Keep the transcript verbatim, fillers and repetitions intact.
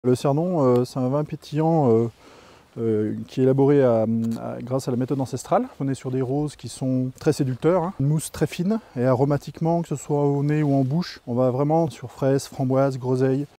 Le Cernon, euh, c'est un vin pétillant euh, euh, qui est élaboré à, à, grâce à la méthode ancestrale. On est sur des roses qui sont très séducteurs, hein. Une mousse très fine et aromatiquement, que ce soit au nez ou en bouche, on va vraiment sur fraises, framboises, groseilles.